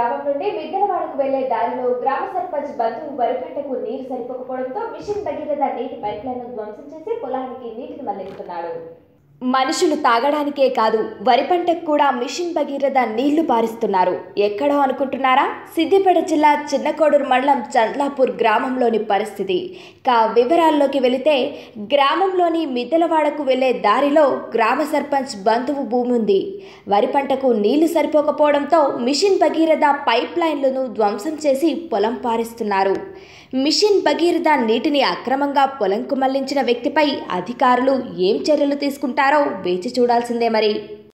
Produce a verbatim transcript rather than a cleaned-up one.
గ్రామం నుండి మిద్దెలవాడకు వెళ్లే దారిలో గ్రామ సర్పంచ్ బంధువు వరి పంటకు నీరు సరిపోకపోవడంతో మిషన్ భగీరథ నీటి పైప్లైన్ను ధ్వంసం చేసి పొలానికి నీటిని మళ్లిస్తున్నాడు. మనుషులు తాగడానికే కాదు వరి పంటకు కూడా మిషన్ భగీరథ నీళ్లు పారిస్తున్నారు. ఎక్కడో అనుకుంటున్నారా? సిద్దిపేట జిల్లా చిన్నకోడూరు మండలం చంద్లాపూర్ గ్రామంలోని పరిస్థితి. కా వివరాల్లోకి వెళితే గ్రామంలోని మిద్దెలవాడకు వెళ్లే దారిలో గ్రామ సర్పంచ్ బంధువు భూమి ఉంది. వరి పంటకు నీళ్లు సరిపోకపోవడంతో మిషన్ భగీరథ పైప్ లైన్లను ధ్వంసం చేసి పొలం పారిస్తున్నారు. మిషన్ భగీరథ నీటిని అక్రమంగా పొలంకు మళ్లించిన వ్యక్తిపై అధికారులు ఏం చర్యలు తీసుకుంటారో వేచి చూడాల్సిందే మరి.